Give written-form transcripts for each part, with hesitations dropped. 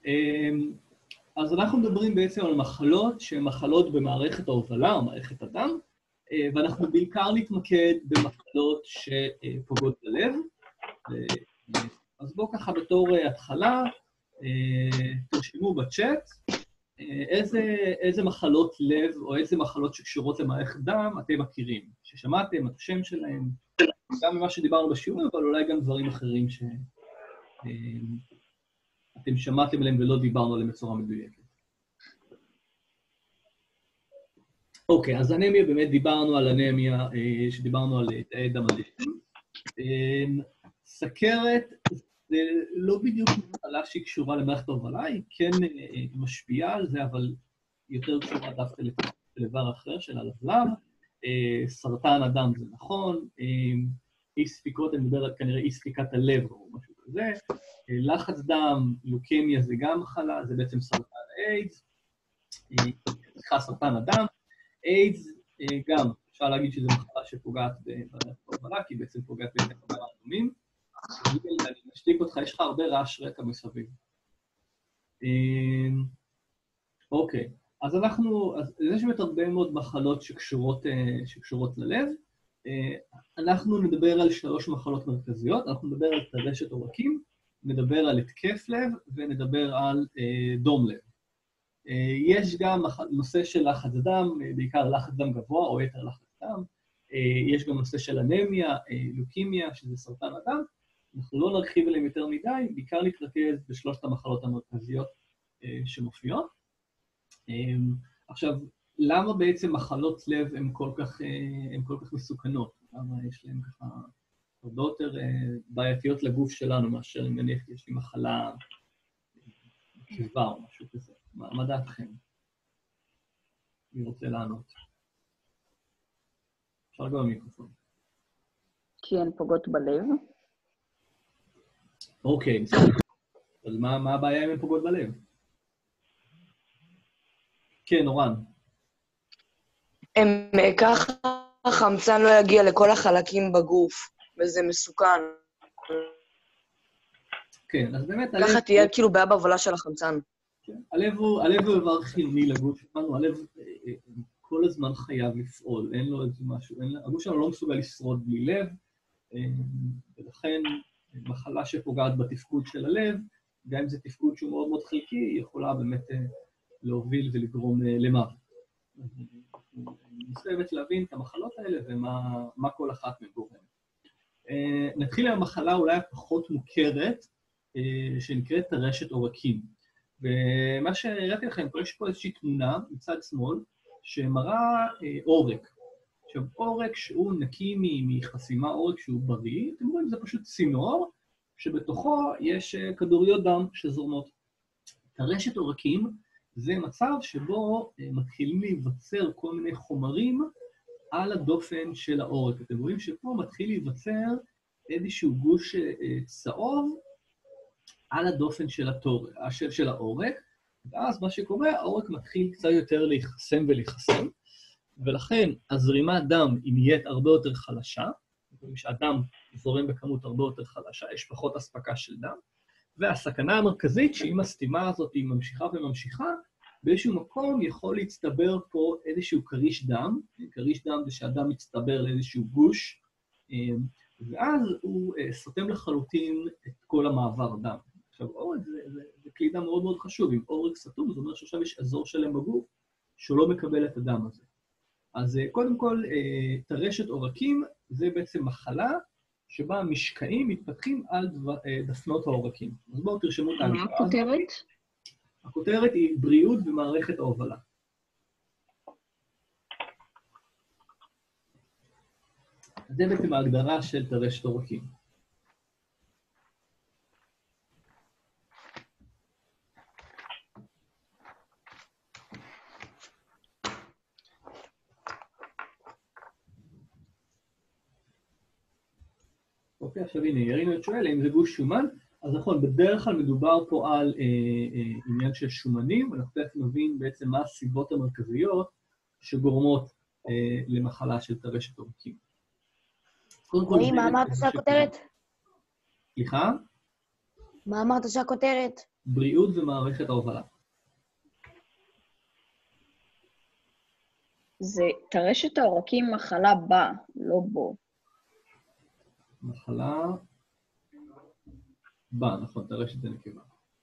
אז אנחנו מדברים בעצם על מחלות שהן מחלות במערכת ההובלה או מערכת הדם, ואנחנו בעיקר נתמקד במחלות שפוגעות בלב. אז בואו ככה בתור התחלה, תרשמו בצ'אט איזה מחלות לב או איזה מחלות שקשורות למערכת דם אתם מכירים, ששמעתם את השם שלהם, גם ממה שדיברנו בשיעור, אבל אולי גם דברים אחרים שאתם שמעתם עליהם ולא דיברנו עליהם בצורה מדויקת. אוקיי, אז אנמיה, באמת דיברנו על אנמיה, שדיברנו על תאי דם עדיפים. סכרת זה לא בדיוק מחלה שהיא קשורה למערכת ההובלה, היא כן משפיעה על זה, אבל יותר קשורה דווקא לדבר אחר של הלבלב. סרטן הדם זה נכון, אי ספיקות, אני מדבר על כנראה אי ספיקת הלב או משהו כזה. לחץ דם, לוקמיה זה גם מחלה, זה בעצם סרטן איידס, סרטן הדם. איידס גם, אפשר להגיד שזו מחלה שפוגעת בהובלה, כי היא בעצם פוגעת בהובלה אדומים. אני משתיק אותך, יש לך הרבה רעש רקע מסביב. אוקיי, אז יש באמת הרבה מאוד מחלות שקשורות ללב. אנחנו נדבר על 3 מחלות מרכזיות, אנחנו נדבר על טרשת עורקים, נדבר על התקף לב ונדבר על דום לב. יש גם נושא של לחץ דם, בעיקר לחץ דם גבוה או יתר לחץ דם. יש גם נושא של אנמיה, לוקימיה, שזה סרטן הדם. אנחנו לא נרחיב עליהם יותר מדי, בעיקר נתרכז בשלושת המחלות המרכזיות שמופיעות. עכשיו, למה בעצם מחלות לב הן כל כך מסוכנות? למה יש להן ככה הרבה יותר בעייתיות לגוף שלנו, מאשר אם נניח יש לי מחלה קיבה או משהו כזה? מה דעתכם? אני רוצה לענות. אפשר גם במיקרופון. כי הן פוגעות בלב. אוקיי, בסדר. אז מה הבעיה אם הן פוגעות בלב? כן, אורן. ככה החמצן לא יגיע לכל החלקים בגוף, וזה מסוכן. כן, אז באמת... ככה תהיה כאילו בעיה בהובלה של החמצן. הלב הוא דבר חיוני לגוף שלנו, הלב כל הזמן חייב לפעול, אין לו איזה משהו, הגוף שלנו לא מסוגל לשרוד בלי לב, ולכן מחלה שפוגעת בתפקוד של הלב, גם אם זה תפקוד שהוא מאוד מאוד חלקי, היא יכולה באמת להוביל ולגרום למוות. ננסה באמת להבין את המחלות האלה ומה כל אחת מגורמת. נתחיל עם המחלה אולי הפחות מוכרת, שנקראת טרשת עורקים. ומה שהראיתי לכם, יש פה איזושהי תמונה מצד שמאל, שמראה עורק. עכשיו, עורק שהוא נקי מחסימה, עורק שהוא בריא, אתם רואים, זה פשוט צינור, שבתוכו יש כדוריות דם שזורמות. טרשת עורקים זה מצב שבו מתחילים להיווצר כל מיני חומרים על הדופן של העורק. אתם רואים שפה מתחיל להיווצר איזשהו גוש צהוב, על הדופן של העורק, ואז מה שקורה, העורק מתחיל קצת יותר להיחסם ולהיחסם, ולכן הזרימת דם היא נהיית הרבה יותר חלשה, שהדם זורם בכמות הרבה יותר חלשה, יש פחות אספקה של דם, והסכנה המרכזית שאם הסתימה הזאת היא ממשיכה וממשיכה, באיזשהו מקום יכול להצטבר פה איזשהו קריש דם, קריש דם זה שהדם מצטבר לאיזשהו גוש, ואז הוא סותם לחלוטין את כל המעבר דם. עכשיו, עורק זה כלי דם מאוד מאוד חשוב. אם עורק סתום, זה אומר שעכשיו יש אזור שלם בגוף שהוא לא מקבל את הדם הזה. אז קודם כל, טרשת עורקים זה בעצם מחלה שבה המשקעים מתפתחים על דפנות העורקים. אז בואו תרשמו את ההגדרה. מה הכותרת? הכותרת היא בריאות במערכת ההובלה. זה בעצם ההגדרה של טרשת עורקים. אוקיי, עכשיו הנה, ירינו את שואל, אם זה גוש שומן, אז נכון, בדרך כלל מדובר פה על עניין של שומנים, ואנחנו תכף נבין בעצם מה הסיבות המרכזיות שגורמות למחלה של טרשת עורקים. מה אמרת שהכותרת? סליחה? מה אמרת שהכותרת? בריאות ומערכת ההובלה. זה טרשת העורקים מחלה בה, לא בו. מחלה בה, נכון, טרשת זה נקבה.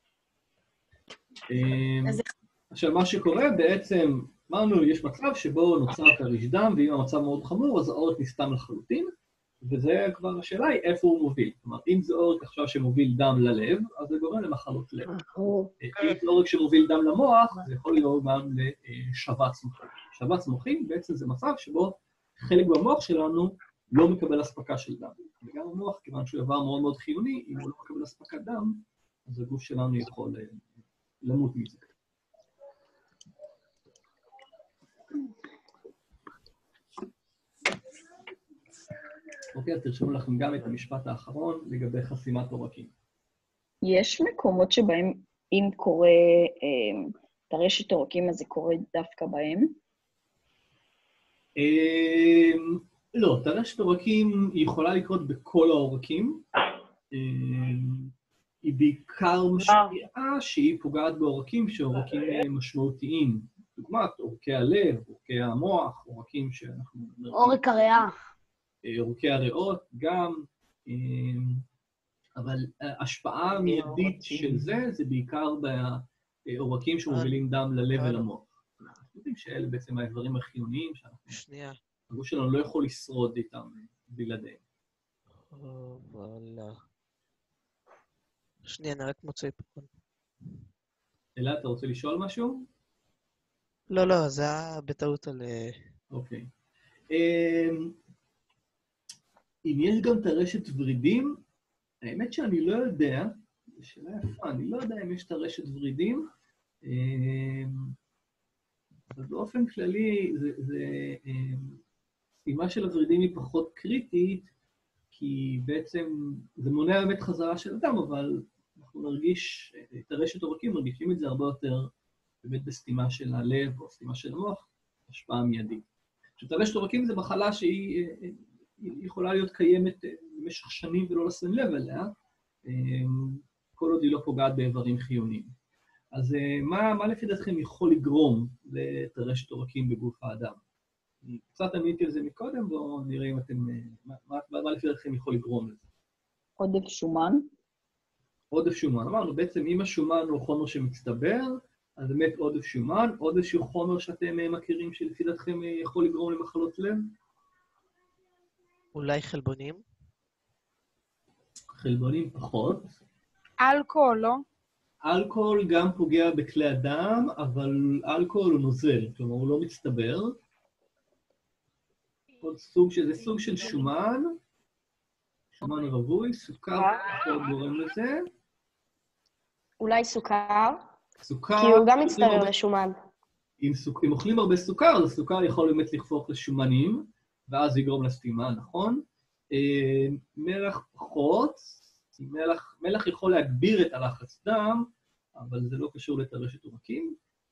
עכשיו, מה שקורה בעצם, אמרנו, יש מצב שבו נוצר כריש דם, ואם המצב מאוד חמור, אז העורק נסתם לחלוטין, וזה כבר השאלה היא איפה הוא מוביל. כלומר, אם זה עורק עכשיו שמוביל דם ללב, אז זה גורם למחלות לב. אם זה עורק שמוביל דם למוח, זה יכול להיות גם לשבץ מוחי. שבץ מוחי בעצם זה מצב שבו חלק במוח שלנו לא מקבל אספקה של דם. וגם המוח, כיוון שהוא דבר מאוד מאוד חיוני, אם הוא לא מקבל אספקת דם, אז הגוף שלנו יכול למות מזה. אוקיי, אז תרשמו לכם גם את המשפט האחרון לגבי חסימת עורקים. יש מקומות שבהם אם קורה טרשת עורקים, אז זה קורה דווקא בהם? לא, טרשת עורקים היא יכולה לקרות בכל העורקים. היא בעיקר משפיעה שהיא פוגעת בעורקים שעורקים משמעותיים. דוגמת עורקי הלב, עורקי המוח, עורקים שאנחנו... עורק הריאה. עורקי הריאות גם, אבל ההשפעה המיידית של זה בעיקר בעורקים שמובילים דם ללב ולמוח. אנחנו יודעים שאלה בעצם האיברים החיוניים שאנחנו... שנייה. הגוף שלנו לא יכול לשרוד איתם בלעדיהם. וואלה. שנייה, אני רק מוצא פה. אלא, אתה רוצה לשאול משהו? לא, זה היה בטעות על... אוקיי. אם יש גם טרשת ורידים, האמת שאני לא יודע, זו שאלה יפה, אני לא יודע אם יש טרשת ורידים, אבל באופן כללי, סתימה של הוורידים היא פחות קריטית, כי בעצם זה מונע באמת חזרה של אדם, אבל אנחנו נרגיש, טרשת עורקים, מרגישים את זה הרבה יותר באמת בסתימה של הלב או סתימה של המוח, השפעה מיידית. עכשיו, טרשת עורקים זה מחלה שהיא יכולה להיות קיימת במשך שנים ולא לשים לב אליה, כל עוד היא לא פוגעת באיברים חיוניים. אז מה לפי דעתכם יכול לגרום לטרשת עורקים בגוף האדם? קצת עניתי על זה מקודם, בואו נראה אם אתם... מה לפי דעתכם יכול לגרום לזה? עודף שומן? עודף שומן. אמרנו, בעצם אם השומן הוא חומר שמצטבר, אז באמת עודף שומן, עוד איזשהו חומר שאתם מכירים שלפי דעתכם יכול לגרום למחלות לב? אולי חלבונים? חלבונים פחות. אלכוהול, לא? אלכוהול גם פוגע בכלי הדם, אבל אלכוהול הוא נוזל, כלומר הוא לא מצטבר. עוד סוג של שומן, שומן רווי, סוכר פחות גורם לזה. אולי סוכר? סוכר... כי הוא גם מצטבר לשומן. אם אוכלים הרבה סוכר, אז הסוכר יכול באמת לחפוך לשומנים, ואז יגרום לסתימה, נכון? מלח פחות, מלח יכול להגביר את הלחץ דם, אבל זה לא קשור לטרשת עורקים.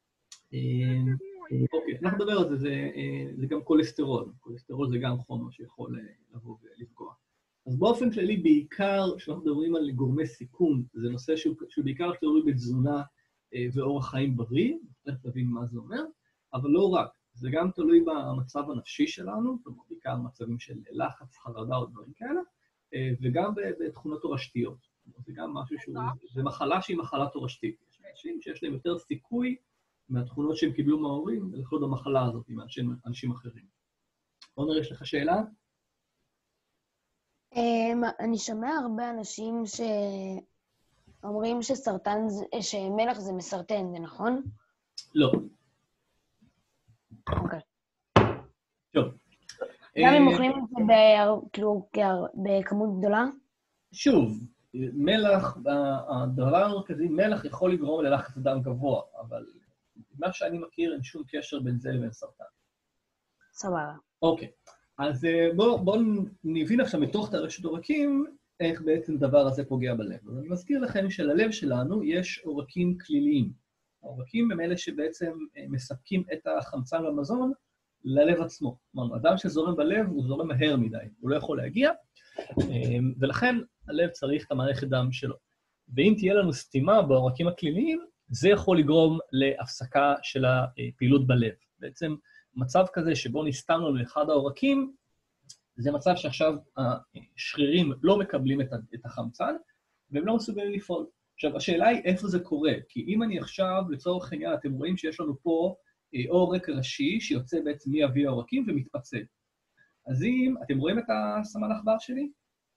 אוקיי, אנחנו נדבר על זה, זה גם כולסטרול. כולסטרול זה גם חומר שיכול לבוא ולפגוע. אז באופן כללי, בעיקר, כשאנחנו מדברים על גורמי סיכון, זה נושא שהוא בעיקר תלוי בתזונה ואורח חיים בריא, צריך להבין מה זה אומר, אבל לא רק. זה גם תלוי במצב הנפשי שלנו, כלומר, בעיקר מצבים של לחץ, חרדה או דברים כאלה, וגם בתכונות תורשתיות. זה גם משהו זה מחלה שהיא מחלה תורשתית. יש אנשים שיש להם יותר סיכוי מהתכונות שהם קיבלו מההורים, לחיות במחלה הזאת עם אנשים אחרים. בוא נראה, יש לך שאלה? אני שומע הרבה אנשים שאומרים שמלח זה מסרטן, זה נכון? לא. אוקיי. טוב. גם אם אוכלים את זה בכמות גדולה? שוב, מלח, הדבר המרכזי, מלח יכול לגרום ללחץ דם גבוה, אבל מה שאני מכיר אין שום קשר בין זה לבין סרטן. סבבה. אוקיי, אז בואו נבין עכשיו מתוך טרשת עורקים, איך בעצם דבר הזה פוגע בלב. אז אני מזכיר לכם שללב שלנו יש עורקים כליליים. העורקים הם אלה שבעצם מספקים את החמצן למזון ללב עצמו. כלומר, אדם שזורם בלב הוא זורם מהר מדי, הוא לא יכול להגיע, ולכן הלב צריך את המערכת דם שלו. ואם תהיה לנו סתימה בעורקים הקליניים, זה יכול לגרום להפסקה של הפעילות בלב. בעצם מצב כזה שבו נסתם לנו אחד העורקים, זה מצב שעכשיו השרירים לא מקבלים את החמצן, והם לא מסוגלים לפעול. עכשיו, השאלה היא איפה זה קורה, כי אם אני עכשיו, לצורך העניין, אתם רואים שיש לנו פה עורק ראשי שיוצא בעצם מאבי העורקים ומתפצל. אז אם, אתם רואים את הסמן עכבר שלי?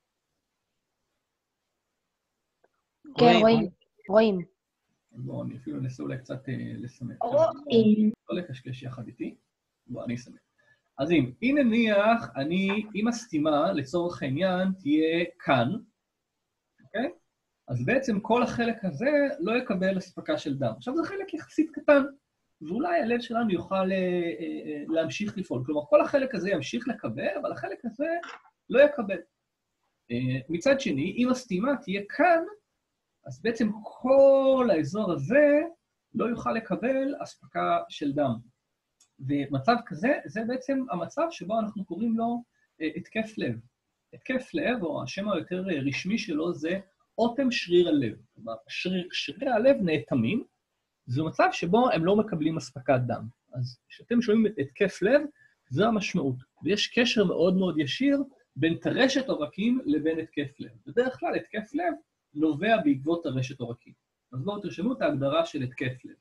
כן, רואים. בואו, אני אפילו אנסה אולי קצת לסמן. רואים. לא לקשקש יחד איתי. בואו, אני אסמן. אז אם נניח, אם הסתימה, לצורך העניין, תהיה כאן, אוקיי? אז בעצם כל החלק הזה לא יקבל הספקה של דם. עכשיו זה חלק יחסית קטן, ואולי הלב שלנו יוכל להמשיך לפעול. כלומר, כל החלק הזה ימשיך לקבל, אבל החלק הזה לא יקבל. מצד שני, אם הסתימה תהיה כאן, אז בעצם כל האזור הזה לא יוכל לקבל הספקה של דם. ומצב כזה, זה בעצם המצב שבו אנחנו קוראים לו התקף לב. התקף לב, או השם היותר רשמי שלו, זה אוטם שריר הלב. כלומר, שרירי הלב נאטמים, זה מצב שבו הם לא מקבלים הספקת דם. אז כשאתם שומעים התקף לב, זו המשמעות. ויש קשר מאוד מאוד ישיר בין טרשת עורקים לבין התקף לב. בדרך כלל, התקף לב נובע בעקבות טרשת עורקים. אז בואו תרשמו את ההגדרה של התקף לב.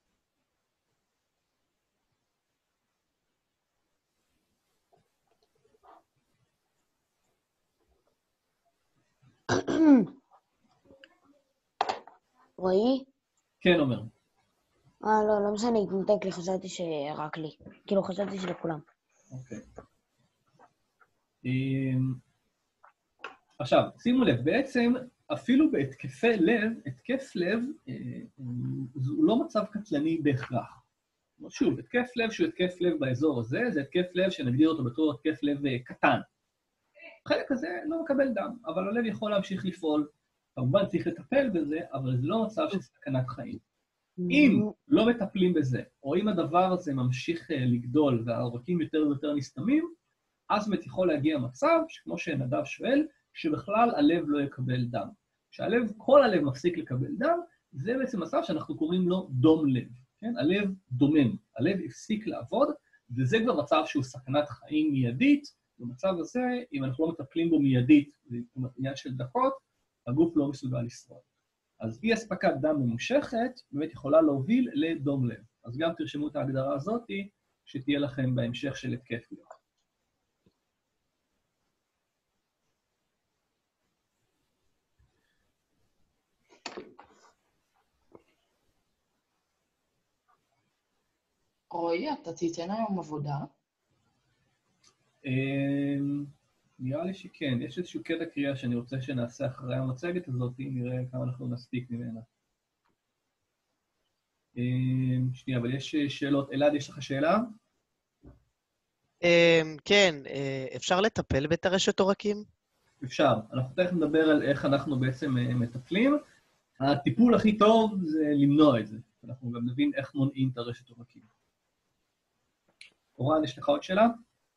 רועי? כן, אומר. לא משנה, התנתק לי, חשבתי שרק לי. כאילו, חשבתי שלכולם. אוקיי. עכשיו, שימו לב, בעצם אפילו בהתקפי לב, התקף לב הוא לא מצב קטלני בהכרח. שוב, התקף לב שהוא התקף לב באזור הזה, זה התקף לב שנגדיר אותו בתור התקף לב קטן. החלק הזה לא מקבל דם, אבל הלב יכול להמשיך לפעול. כמובן צריך לטפל בזה, אבל זה לא מצב של סכנת חיים. אם לא מטפלים בזה, או אם הדבר הזה ממשיך לגדול והעורקים יותר ויותר נסתמים, אז באמת יכול להגיע מצב, שכמו שנדב שואל, שבכלל הלב לא יקבל דם. כשהלב, כל הלב מפסיק לקבל דם, זה בעצם מצב שאנחנו קוראים לו דום לב. כן? הלב דומם, הלב הפסיק לעבוד, וזה כבר מצב שהוא סכנת חיים מיידית. במצב הזה, אם אנחנו לא מטפלים בו מיידית, זה עניין של דקות, הגוף לא מסוגל לשרוד. אז אי אספקת דם ממושכת באמת יכולה להוביל לדום לב. אז גם תרשמו את ההגדרה הזאת, שתהיה לכם בהמשך של התקף לב. רועי, אתה תיתן היום עבודה? נראה לי שכן. יש איזשהו קטע קריאה שאני רוצה שנעשה אחרי המצגת הזאת, נראה כמה אנחנו נספיק ממנה. שנייה, אבל יש שאלות. אלעד, יש לך שאלה? כן, אפשר לטפל בטרשת עורקים? אפשר. אנחנו תכף נדבר על איך אנחנו בעצם מטפלים. הטיפול הכי טוב זה למנוע את זה. אנחנו גם נבין איך מונעים טרשת עורקים. אורן, יש לך עוד שאלה?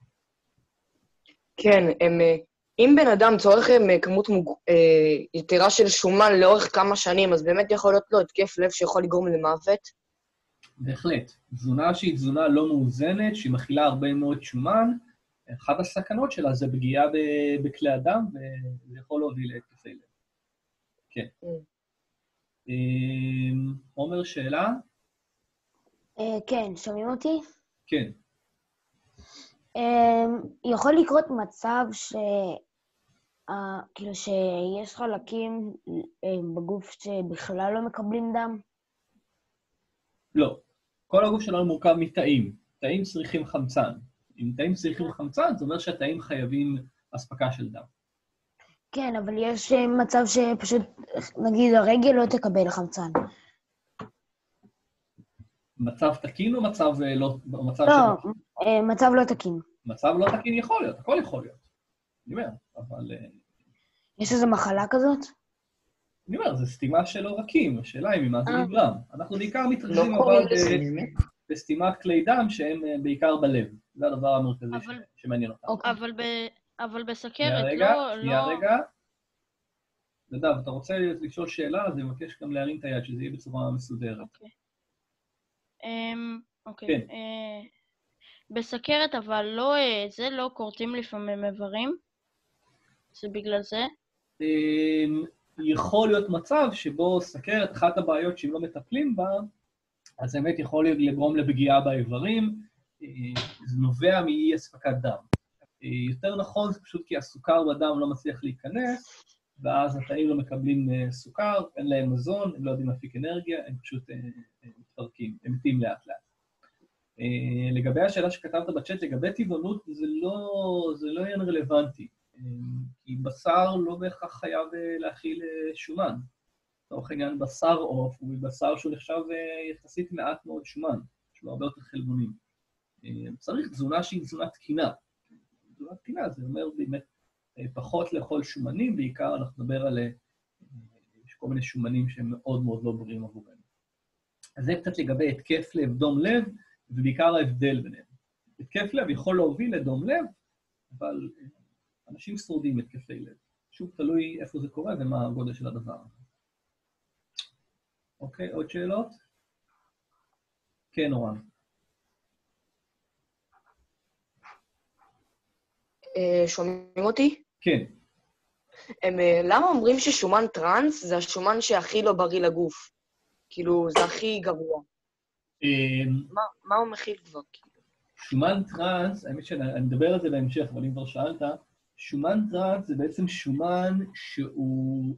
כן, אם בן אדם צורך כמות יתרה של שומן לאורך כמה שנים, אז באמת יכול להיות לו התקף לב שיכול לגרום למוות? בהחלט. תזונה שהיא תזונה לא מאוזנת, שהיא מכילה הרבה מאוד שומן, אחת הסכנות שלה זה פגיעה בכלי הדם, וזה יכול להוביל להתקפי לב. כן. עומר, שאלה? כן, שומעים אותי? כן. יכול לקרות מצב כאילו שיש חלקים בגוף שבכלל לא מקבלים דם? לא. כל הגוף שלנו מורכב מתאים. תאים צריכים חמצן. אם תאים צריכים חמצן, זה אומר שהתאים חייבים אספקה של דם. כן, אבל יש מצב שפשוט, נגיד, הרגל לא תקבל חמצן. מצב תקין או מצב לא... לא, מצב לא תקין. מצב לא תקין יכול להיות, הכל יכול להיות. אני אומר, אבל... יש איזו מחלה כזאת? אני אומר, זה סתימה של עורקים, השאלה היא ממה זה נגרם. אנחנו בעיקר מתרכזים אבל בסתימת כלי דם שהם בעיקר בלב. זה הדבר המרכזי שמעניין אותם. אבל בסכרת, רגע. נדב, אתה רוצה לשאול שאלה, אז אני מבקש גם להרים את היד, שזה יהיה בצורה מסודרת. אוקיי. כן. בסכרת, אבל לא, זה לא כורתים לפעמים איברים? זה בגלל זה? יכול להיות מצב שבו סכרת, אחת הבעיות שאם לא מטפלים בה, אז באמת יכול לגרום לפגיעה באיברים, זה נובע מאי אספקת דם. יותר נכון, זה פשוט כי הסוכר בדם לא מצליח להיכנס, ואז התאים לא מקבלים סוכר, אין להם מזון, הם לא יודעים להפיק אנרגיה, הם פשוט מתפרקים, הם מתים לאט לאט. לגבי השאלה שכתבת בצ'אט, לגבי טבעונות, זה לא עניין רלוונטי, כי בשר לא בהכרח חייב להכיל שומן. לצורך העניין בשר עוף, הוא בשר שהוא נחשב יחסית מעט מאוד שומן, יש לו הרבה יותר חלבונים. צריך תזונה שהיא תזונה תקינה. תזונה תקינה, זה אומר באמת פחות לאכול שומנים, בעיקר אנחנו נדבר על יש כל מיני שומנים שהם מאוד מאוד לא בריאים עבורנו. אז זה קצת לגבי התקף לב, דום לב, ובעיקר ההבדל ביניהם. התקף לב יכול להוביל לדום לב, אבל אנשים שורדים התקפי לב. שוב, תלוי איפה זה קורה ומה הגודל של הדבר. אוקיי, עוד שאלות? כן, אורן. שומעים אותי? כן. למה אומרים ששומן טרנס זה השומן שהכי לא בריא לגוף? כאילו, זה הכי גרוע. מה הוא מכיל כבר? שומן טרנס, האמת שאני מדבר על זה בהמשך, אבל אם כבר שאלת, שומן טרנס זה בעצם שומן שהוא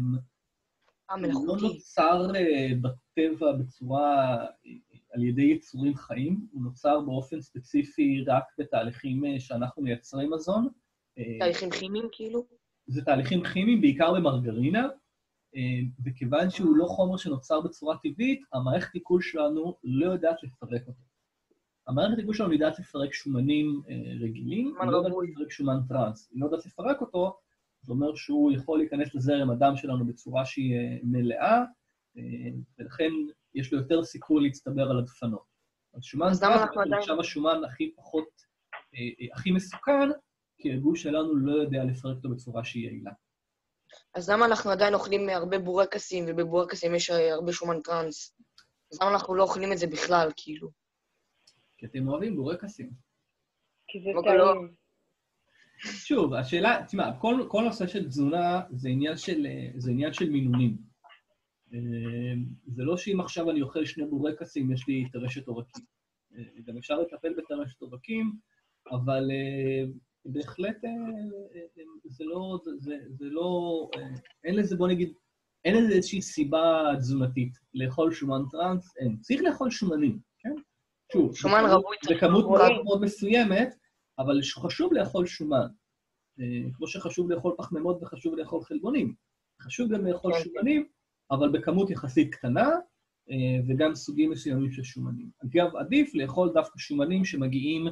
לא נוצר בטבע בצורה, על ידי יצורים חיים, הוא נוצר באופן ספציפי רק בתהליכים שאנחנו מייצרים מזון. תהליכים כימיים כאילו? זה תהליכים כימיים, בעיקר במרגרינה, וכיוון שהוא לא חומר שנוצר בצורה טבעית, המערכת עיכול שלנו לא יודעת לפרק אותו. המערכת עיכול שלנו יודעת לפרק שומנים רגילים, היא לא יודעת לפרק שומן טרנס. היא לא יודעת לפרק אותו, זאת אומרת שהוא יכול להיכנס לזרם הדם שלנו בצורה שהיא מלאה, ולכן יש לו יותר סיכוי להצטבר על הדפנות. אז שומן טרנס הוא עכשיו השומן הכי מסוכן, כי הגוף שלנו לא יודע לפרק אותו בצורה שהיא יעילה. אז למה אנחנו עדיין אוכלים הרבה בורקסים, ובבורקסים יש הרבה שומן טרנס? אז למה אנחנו לא אוכלים את זה בכלל, כאילו? כי אתם אוהבים בורקסים. כי זה טעים. שוב, השאלה, תשמע, כל נושא של תזונה זה עניין של מינונים. זה לא שאם עכשיו אני אוכל 2 בורקסים, יש לי טרשת עורקים. גם אפשר לטפל בטרשת עורקים, אבל בהחלט זה לא, אין לזה, בוא נגיד, אין לזה איזושהי סיבה תזונתית לאכול שומן טרנס, אין. צריך לאכול שומנים, כן? שוב, שומן רווי בכמות מאוד מאוד מסוימת, אבל חשוב לאכול שומן. כמו שחשוב לאכול פחמימות וחשוב לאכול חלבונים. חשוב גם לאכול שומנים, אבל בכמות יחסית קטנה, וגם סוגים מסוימים של שומנים. אגב, עדיף לאכול דווקא שומנים שמגיעים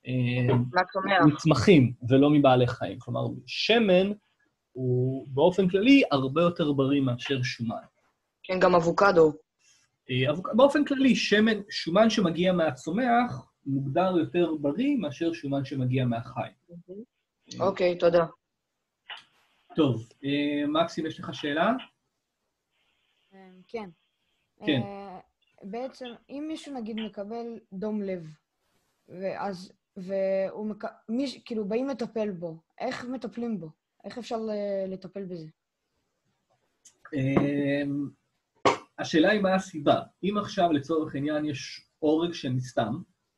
מצמחים ולא מבעלי חיים. כלומר, שמן הוא באופן כללי הרבה יותר בריא מאשר שומן. כן, גם אבוקדו. באופן כללי, שומן שמגיע מהצומח מוגדר יותר בריא מאשר שומן שמגיע מהחי. אוקיי, תודה. טוב, מקסים, יש לך שאלה? כן. כן. בעצם, אם מישהו נגיד מקבל דום לב, ואז, כאילו באים לטפל בו, איך מטפלים בו? איך אפשר לטפל בזה? השאלה היא מה הסיבה. אם עכשיו לצורך העניין יש אורג שנסתם,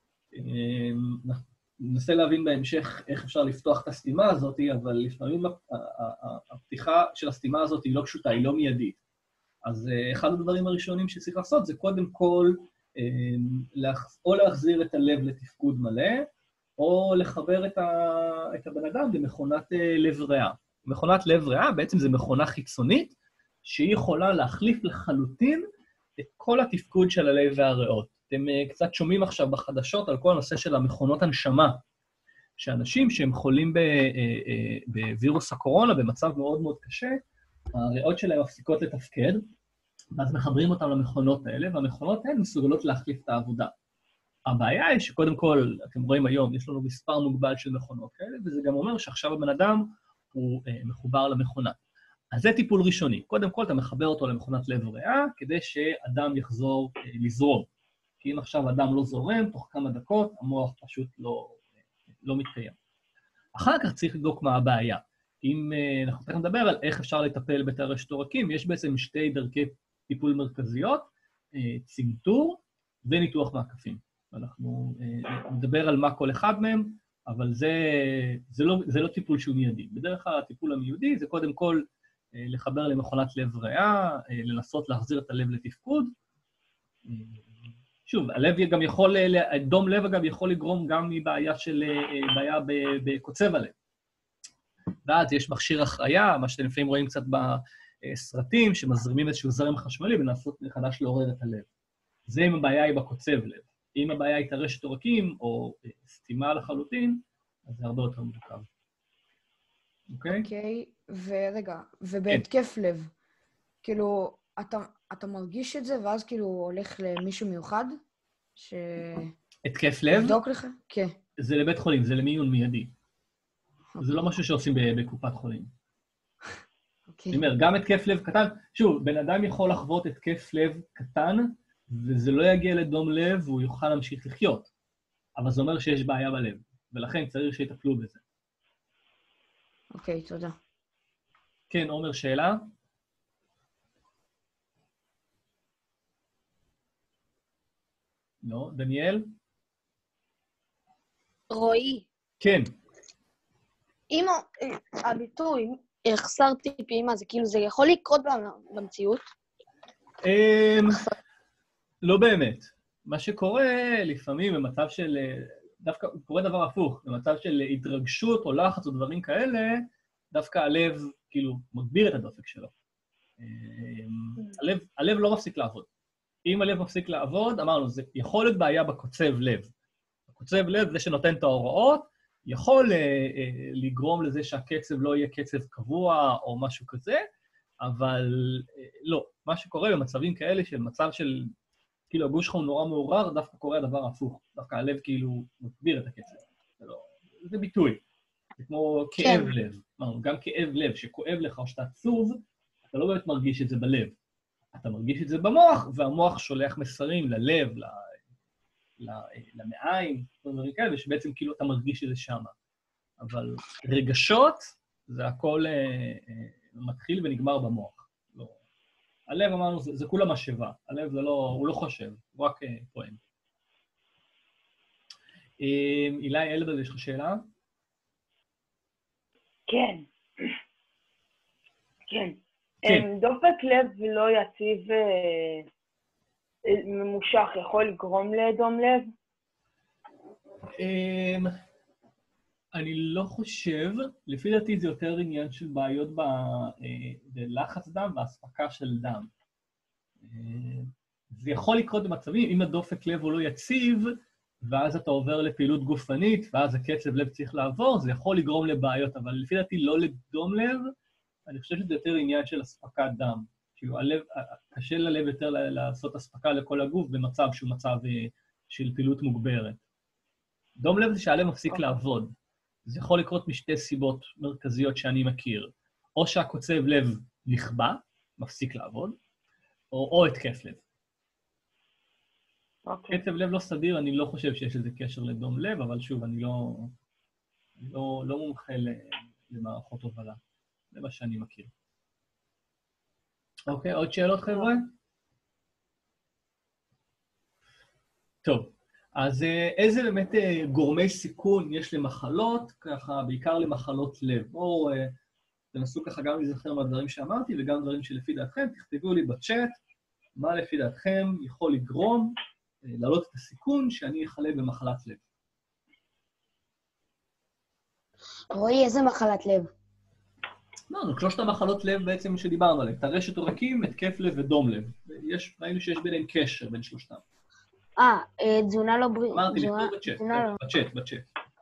ננסה להבין בהמשך איך אפשר לפתוח את הסתימה הזאת, אבל לפעמים הפתיחה של הסתימה הזאת היא לא פשוטה, היא לא מיידית. אז אחד הדברים הראשונים שצריך לעשות זה קודם כל או להחזיר את הלב לתפקוד מלא, או לחבר את הבן אדם במכונת לב ריאה. מכונת לב ריאה בעצם זה מכונה חיצונית, שהיא יכולה להחליף לחלוטין את כל התפקוד של הלב והריאות. אתם קצת שומעים עכשיו בחדשות על כל הנושא של המכונות הנשמה, שאנשים שהם חולים בווירוס הקורונה, במצב מאוד מאוד קשה, הריאות שלהם מפסיקות לתפקד, ואז מחברים אותם למכונות האלה, והמכונות האלה מסוגלות להחליף את העבודה. הבעיה היא שקודם כל, אתם רואים היום, יש לנו מספר מוגבל של מכונות כאלה, וזה גם אומר שעכשיו הבן אדם הוא מחובר למכונה. אז זה טיפול ראשוני. קודם כל, אתה מחבר אותו למכונת לב ריאה, כדי שאדם יחזור לזרום. כי אם עכשיו אדם לא זורם, תוך כמה דקות, המוח פשוט לא מתקיים. אחר כך צריך לבדוק מה הבעיה. אם אנחנו תכף נדבר על איך אפשר לטפל בטרשת עורקים, יש בעצם שתי דרכי טיפול מרכזיות, צנתור וניתוח מעקפים. אנחנו נדבר על מה כל אחד מהם, אבל זה לא טיפול שהוא מיידי. בדרך כלל הטיפול המיידי זה קודם כל לחבר למכונת לב ריאה, לנסות להחזיר את הלב לתפקוד. שוב, דום לב אגב יכול לגרום גם מבעיה בקוצב הלב. ואז יש מכשיר החריה, מה שאתם לפעמים רואים קצת בסרטים, שמזרימים איזשהו זרם חשמלי ולנסות מחדש לעורר את הלב. זה אם הבעיה היא בקוצב לב. אם הבעיה היא טרשת עורקים או סתימה לחלוטין, אז זה הרבה יותר מורכב. אוקיי? אוקיי, ורגע, ובהתקף לב, כאילו, אתה מרגיש את זה, ואז כאילו הולך למישהו מיוחד, התקף לב? לבדוק לך? כן. זה לבית חולים, זה למיון מיידי. זה לא משהו שעושים בקופת חולים. אני אומר, גם התקף לב קטן, שוב, בן אדם יכול לחוות התקף לב קטן, וזה לא יגיע לדום לב, והוא יוכל להמשיך לחיות. אבל זה אומר שיש בעיה בלב, ולכן צריך שיטפלו בזה. אוקיי, תודה. כן, עומר, שאלה? לא, דניאל? רועי, כן. אם הביטוי החסרתי פעימה, זה כאילו, זה יכול לקרות במציאות? לא באמת. מה שקורה לפעמים במצב של, דווקא קורה דבר הפוך, במצב של התרגשות או לחץ או דברים כאלה, דווקא הלב כאילו מגביר את הדופק שלו. הלב לא מפסיק לעבוד. אם הלב מפסיק לעבוד, אמרנו, זה יכול להיות בעיה בקוצב לב. הקוצב לב, זה שנותן את ההוראות, יכול לגרום לזה שהקצב לא יהיה קצב קבוע או משהו כזה, אבל לא. מה שקורה במצבים כאלה של מצב של, כאילו הגוש שלך הוא נורא מעורר, דווקא קורה הדבר הפוך. דווקא הלב כאילו מגביר את הקצב. זה ביטוי. זה כמו כאב לב. גם כאב לב, שכואב לך או שאתה עצוב, אתה לא באמת מרגיש את זה בלב. אתה מרגיש את זה במוח, והמוח שולח מסרים ללב, למעיים, דברים כאלה, שבעצם כאילו אתה מרגיש את זה שמה. אבל רגשות, זה הכל מתחיל ונגמר במוח. לא. הלב, אמרנו, זה כולה משאבה. הלב זה לא, הוא לא חושב, הוא רק פועם. אילי אלבז, יש לך שאלה? כן. כן. דופק לב לא יציב ממושך יכול לגרום לדום לב? אני לא חושב, לפי דעתי זה יותר עניין של בעיות בלחץ דם והספקה של דם. זה יכול לקרות במצבים, אם הדופק לב הוא לא יציב, ואז אתה עובר לפעילות גופנית, ואז הקצב לב צריך לעבור, זה יכול לגרום לבעיות, אבל לפי דעתי לא לדום לב, אני חושב שזה יותר עניין של הספקת דם. כאילו, קשה ללב יותר לעשות הספקה לכל הגוף במצב שהוא מצב של פעילות מוגברת. דום לב זה שהלב מפסיק לעבוד. זה יכול לקרות משתי סיבות מרכזיות שאני מכיר. או שהקוצב לב נכבה, מפסיק לעבוד, או התקף לב. קצב לב לא סדיר, אני לא חושב שיש איזה קשר לדום לב, אבל שוב, אני לא מומחה למערכות הובלה. זה מה שאני מכיר. אוקיי, עוד שאלות, חבר'ה? טוב, אז איזה באמת גורמי סיכון יש למחלות, ככה, בעיקר למחלות לב? בואו תנסו ככה גם להיזכר מהדברים שאמרתי, וגם דברים שלפי דעתכם, תכתבו לי בצ'אט, מה לפי דעתכם יכול לגרום, להעלות את הסיכון שאני אחלה במחלת לב. רועי, איזה מחלת לב? לא, שלושת המחלות לב בעצם שדיברנו עליהן, טרשת עורקים, התקף לב ודום לב. ראינו שיש ביניהם קשר בין שלושתם. תזונה לא בריאות. אמרתי, לכתוב בצ'אט.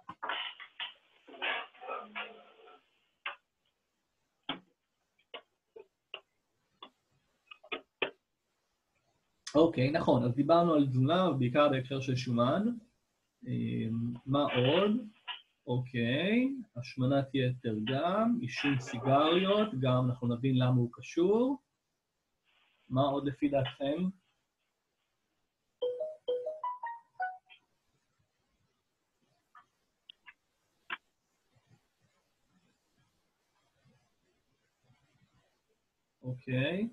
אוקיי, נכון, אז דיברנו על תזונה, בעיקר בהקשר של שומן. מה עוד? אוקיי, השמנת יתר גם, עישון סיגריות, גם אנחנו נבין למה הוא קשור. מה עוד לפי דעתכם? אוקיי.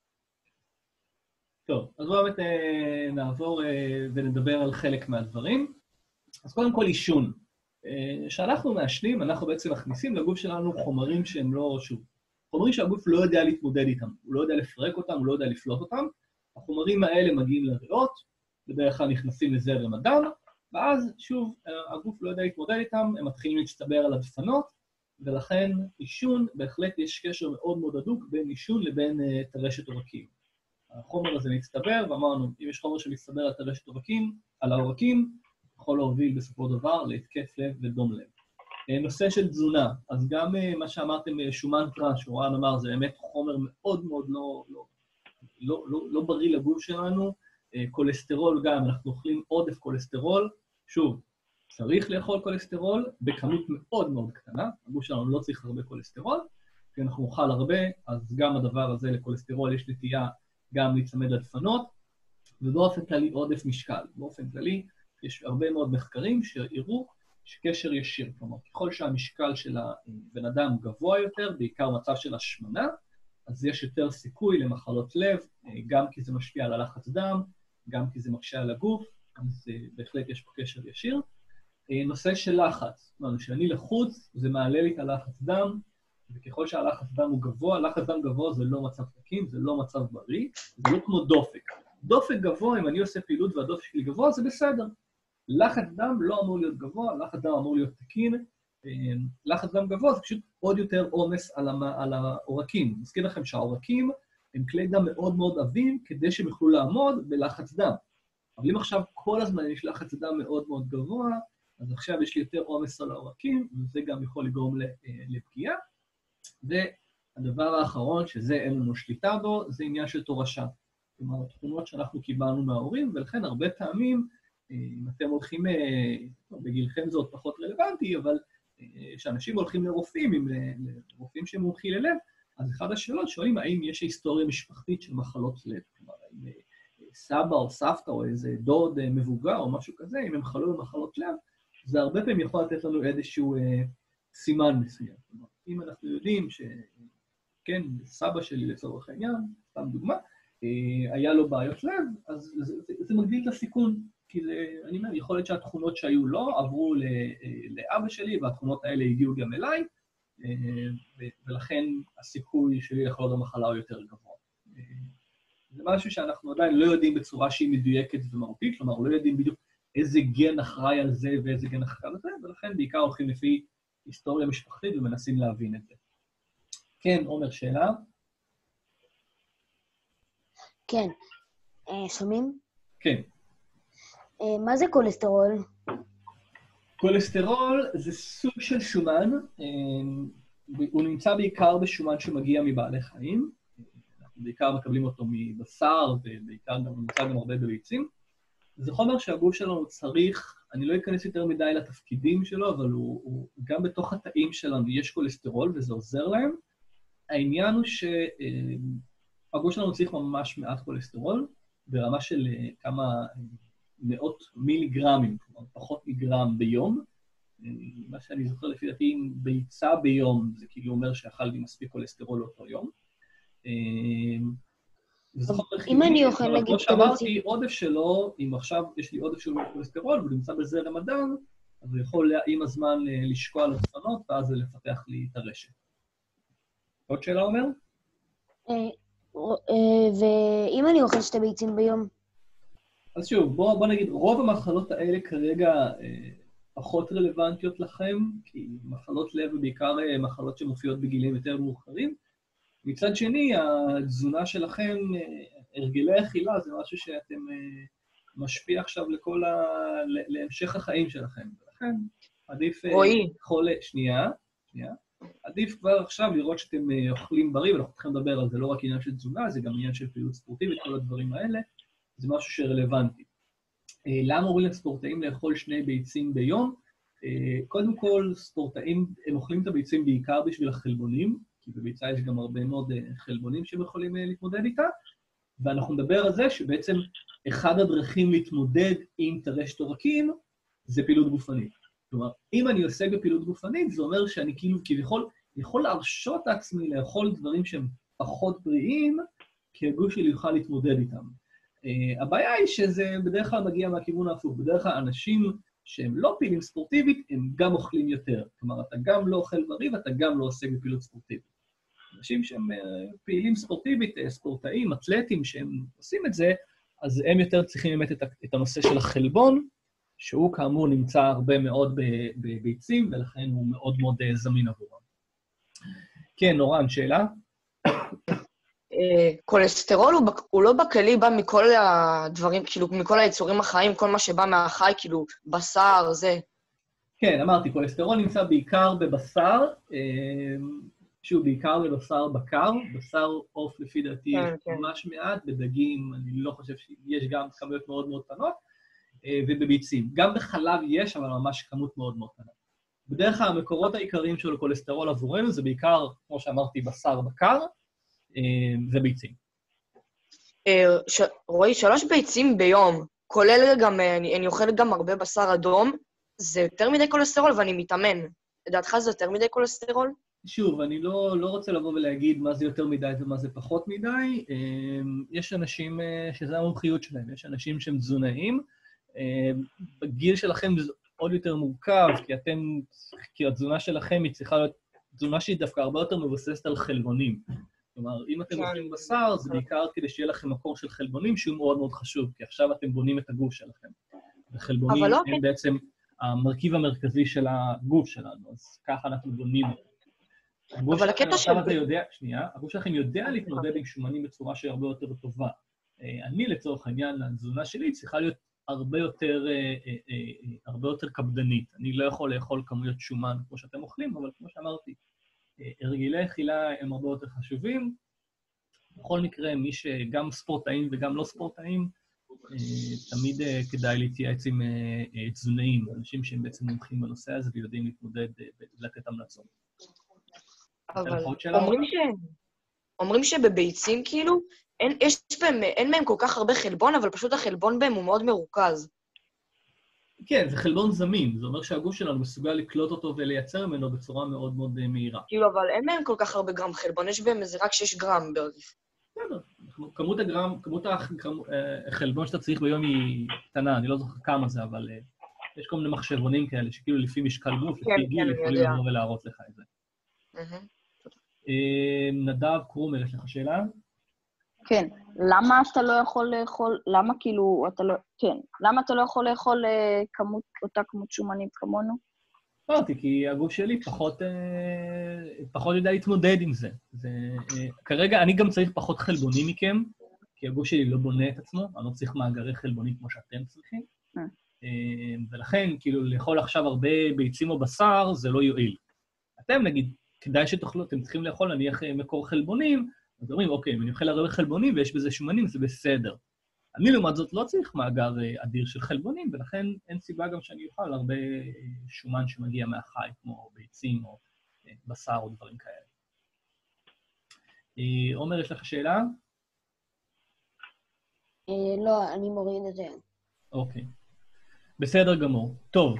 טוב, אז בואו באמת נעבור ונדבר על חלק מהדברים. אז קודם כל עישון. כשאנחנו מעשנים, אנחנו בעצם מכניסים לגוף שלנו חומרים שהם לא, שוב, חומרים שהגוף לא יודע להתמודד איתם, הוא לא יודע לפרק אותם, הוא לא יודע לפלוט אותם. החומרים האלה מגיעים לריאות, בדרך כלל נכנסים לזרם הדם, ואז שוב, הגוף לא יודע להתמודד איתם, הם מתחילים להצטבר על הדפנות, ולכן עישון, בהחלט יש קשר מאוד מאוד הדוק בין עישון לבין טרשת עורקים. החומר הזה מצטבר, ואמרנו, אם יש חומר שמצטבר על טרשת עורקים, על העורקים, יכול להוביל בסופו דבר להתקף לב ודום לב. נושא של תזונה, אז גם מה שאמרתם, שומן טרנס, שאורן אמר, זה באמת חומר מאוד מאוד לא בריא לגוף שלנו. קולסטרול גם, אנחנו אוכלים עודף קולסטרול. שוב, צריך לאכול קולסטרול בכמות מאוד מאוד קטנה, הגוף שלנו לא צריך הרבה קולסטרול, כי אנחנו נאכל הרבה, אז גם הדבר הזה לקולסטרול יש נטייה גם להצמד לדפנות, ובאופן כללי עודף משקל. באופן כללי יש הרבה מאוד מחקרים שהראו שקשר ישיר, כלומר, ככל שהמשקל של הבן אדם גבוה יותר, בעיקר מצב של השמנה, אז יש יותר סיכוי למחלות לב, גם כי זה משפיע על הלחץ דם, גם כי זה מקשה על הגוף, אז בהחלט יש פה קשר ישיר. נושא של לחץ, כלומר, כשאני לחוץ, זה מעלה לי את הלחץ דם, וככל שהלחץ דם הוא גבוה, לחץ דם גבוה זה לא מצב תקין, זה לא מצב בריא, זה לא כמו דופק. דופק גבוה, אם אני עושה פעילות והדופק שלי גבוה, זה בסדר. לחץ דם לא אמור להיות גבוה, לחץ דם אמור להיות תקין. לחץ דם גבוה זה פשוט עוד יותר עומס על העורקים. מזכיר לכם שהעורקים הם כלי דם מאוד מאוד עבים כדי שהם יוכלו לעמוד בלחץ דם. אבל אם עכשיו כל הזמן יש לחץ דם מאוד מאוד גבוה, אז עכשיו יש לי יותר עומס על העורקים, וזה גם יכול לגרום לפגיעה. והדבר האחרון, שזה אין לנו שליטה בו, זה עניין של תורשה. כלומר, תכונות שאנחנו קיבלנו מההורים, ולכן הרבה פעמים, אם אתם הולכים, בגילכם זה עוד פחות רלוונטי, אבל כשאנשים הולכים לרופאים, לרופאים שמומחים ללב, אז אחד השאלות שואלים, האם יש היסטוריה משפחתית של מחלות לב? כלומר, האם סבא או סבתא או איזה דוד מבוגר או משהו כזה, אם הם חלו במחלות לב, זה הרבה פעמים יכול לתת לנו איזשהו סימן מסוים. כלומר, אם אנחנו יודעים שכן, סבא שלי לצורך העניין, סתם דוגמה, היה לו בעיות לב, אז זה מגדיל את הסיכון. כי אני אומר, יכול להיות שהתכונות שהיו לו עברו לאבא שלי, והתכונות האלה הגיעו גם אליי, ולכן הסיכוי שלי לחלות במחלה הוא יותר גבוה. זה משהו שאנחנו עדיין לא יודעים בצורה שהיא מדויקת ומהותית, כלומר, לא יודעים בדיוק איזה גן אחראי על זה ואיזה גן אחראי על זה, ולכן בעיקר הולכים לפי היסטוריה משפחתית ומנסים להבין את זה. כן, עומר, שאלה? כן. שומעים? כן. מה זה קולסטרול? קולסטרול זה סוג של שומן, הוא נמצא בעיקר בשומן שמגיע מבעלי חיים, אנחנו בעיקר מקבלים אותו מבשר, ובעיקר גם נמצא גם הרבה בביצים. זה חומר שהגוף שלנו צריך, אני לא אכנס יותר מדי לתפקידים שלו, אבל הוא גם בתוך התאים שלנו יש קולסטרול וזה עוזר להם. העניין הוא שהגוף שלנו צריך ממש מעט קולסטרול, ברמה של כמה מאות מיליגרמים, כלומר פחות מגרם ביום. מה שאני זוכר לפי דעתי, אם ביצה ביום, זה כאילו אומר שאכלתי מספיק קולסטרול אותו יום. אם אני אוכל נגיד... כמו שאמרתי, עודף שלו, אם עכשיו יש לי עודף של קולסטרול, והוא נמצא בזרם הדם, אז הוא יכול עם הזמן לשקוע על הדפנות, ואז זה לפתח לי את הרשת. עוד שאלה אומר? ואם אני אוכל 2 ביצים ביום? אז שוב, בוא נגיד, רוב המחלות האלה כרגע פחות רלוונטיות לכם, כי מחלות לב ובעיקר מחלות שמופיעות בגילים יותר מאוחרים. מצד שני, התזונה שלכם, הרגלי אכילה, זה משהו שאתם משפיע עכשיו להמשך החיים שלכם. ולכן עדיף חולה... שנייה. עדיף כבר עכשיו לראות שאתם אוכלים בריא, ואנחנו צריכים לדבר על זה לא רק עניין של תזונה, זה גם עניין של פעילות ספורטיבית, כל הדברים האלה. זה משהו שרלוונטי. למה אומרים לספורטאים לאכול 2 ביצים ביום? קודם כל, ספורטאים, הם אוכלים את הביצים בעיקר בשביל החלבונים, כי בביצה יש גם הרבה מאוד חלבונים שהם יכולים להתמודד איתה, ואנחנו נדבר על זה שבעצם אחד הדרכים להתמודד עם טרשת עורקים זה פעילות גופנית. כלומר, אם אני עוסק בפעילות גופנית, זה אומר שאני כאילו כביכול יכול להרשות לעצמי לאכול דברים שהם פחות בריאים, כי הגוף שלי יוכל להתמודד איתם. הבעיה היא שזה בדרך כלל מגיע מהכיוון ההפוך. בדרך כלל אנשים שהם לא פעילים ספורטיבית, הם גם אוכלים יותר. כלומר, אתה גם לא אוכל בריא ואתה גם לא עושה בפעילות ספורטיבית. אנשים שהם פעילים ספורטיבית, ספורטאים, אתלטים שהם עושים את זה, אז הם יותר צריכים באמת את הנושא של החלבון, שהוא כאמור נמצא הרבה מאוד בביצים, ולכן הוא מאוד מאוד זמין עבורם. כן, נורן, שאלה? כולסטרול הוא לא בכללי בא מכל הדברים, כאילו, מכל היצורים החיים, כל מה שבא מהחי, כאילו, בשר, זה. כן, אמרתי, כולסטרול נמצא בעיקר בבשר, שהוא בעיקר בבשר בקר, בשר עוף לפי דעתי ממש מעט, בדגים אני לא חושב שיש גם כמויות מאוד מאוד קטנות, ובביצים. גם בחלב יש, אבל ממש כמות מאוד מאוד קטנה. בדרך כלל המקורות העיקריים של כולסטרול עבורנו זה בעיקר, כמו שאמרתי, בשר בקר, וביצים. רואי, 3 ביצים ביום, כולל גם, אני אוכל גם הרבה בשר אדום, זה יותר מדי כולסטרול ואני מתאמן. לדעתך זה יותר מדי כולסטרול? שוב, אני לא רוצה לבוא ולהגיד מה זה יותר מדי ומה זה פחות מדי. יש אנשים שזה המומחיות שלהם, יש אנשים שהם תזונאים. בגיל שלכם זה עוד יותר מורכב, כי התזונה שלכם היא צריכה להיות תזונה שהיא דווקא הרבה יותר מבוססת על חלבונים. כלומר, אם אתם אוכלים בשר, זה בעיקר כדי שיהיה לכם מקור של חלבונים, שהוא מאוד מאוד חשוב, כי עכשיו אתם בונים את הגוף שלכם. וחלבונים הם בעצם המרכיב המרכזי של הגוף שלנו, אז ככה אנחנו בונים אותו. אבל הקטע של... הגוף שלכם יודע להתמודד עם שומנים בצורה שהיא הרבה יותר טובה. אני, לצורך העניין, התזונה שלי צריכה להיות הרבה יותר קפדנית. אני לא יכול לאכול כמויות שומן כמו שאתם אוכלים, אבל כמו שאמרתי, הרגלי אכילה הם הרבה יותר חשובים. בכל מקרה, מי שגם ספורטאים וגם לא ספורטאים, תמיד כדאי להתייעץ עם תזונאים, אנשים שהם בעצם מומחים בנושא הזה ויודעים להתמודד ולתת המלצות. אבל אומרים שבביצים כאילו, אין מהם כל כך הרבה חלבון, אבל פשוט החלבון בהם הוא מאוד מרוכז. כן, זה חלבון זמין, זה אומר שהגוף שלנו מסוגל לקלוט אותו ולייצר ממנו בצורה מאוד מאוד מהירה. כאילו, אבל אין מהם כל כך הרבה גרם חלבון, יש בהם איזה רק 6 גרם בערך. בסדר, כמות החלבון שאתה צריך ביום היא קטנה, אני לא זוכר כמה זה, אבל יש כל מיני מחשבונים כאלה, שכאילו לפי משקל גוף, לפי גיל, יכולים לבוא ולהראות לך את זה. נדב קרומר, יש לך שאלה? כן, למה אתה לא יכול לאכול, למה אתה לא יכול לאכול אותה כמות שומנים כמונו? אמרתי, כי הגוף שלי פחות יודע להתמודד עם זה. כרגע אני גם צריך פחות חלבונים מכם, כי הגוף שלי לא בונה את עצמו, אני לא צריך מאגרי חלבונים כמו שאתם צריכים. ולכן, כאילו, לאכול עכשיו הרבה ביצים או בשר, זה לא יועיל. אתם, נגיד, כדאי שתאכלו, אתם צריכים לאכול, נניח מקור חלבונים, אז אומרים, אוקיי, אם אני אוכל הרבה חלבונים ויש בזה שומנים, זה בסדר. אני, לעומת זאת, לא צריך מאגר אדיר של חלבונים, ולכן אין סיבה גם שאני אוכל הרבה שומן שמגיע מהחי, כמו ביצים או בשר או דברים כאלה. עומר, יש לך שאלה? לא, אני מוריד את זה. אוקיי. בסדר גמור. טוב.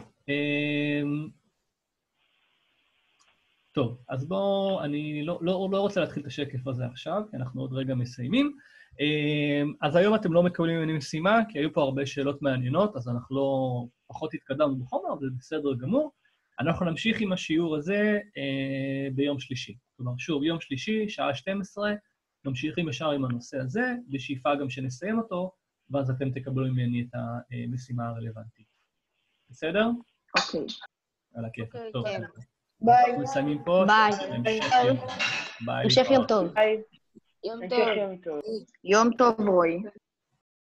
טוב, אז בואו, אני לא רוצה להתחיל את השקף הזה עכשיו, כי אנחנו עוד רגע מסיימים. אז היום אתם לא מקבלים ממני משימה, כי היו פה הרבה שאלות מעניינות, אז אנחנו לא פחות התקדמנו בחומר, אבל זה בסדר גמור. אנחנו נמשיך עם השיעור הזה ביום שלישי. כלומר, שוב, יום שלישי, שעה 12, נמשיכים ישר עם הנושא הזה, בשאיפה גם שנסיים אותו, ואז אתם תקבלו ממני את המשימה הרלוונטית. בסדר? אוקיי. על הכיף. טוב. ביי. מסיימים פה. ביי. המשך יום טוב. יום טוב. יום טוב, רועי.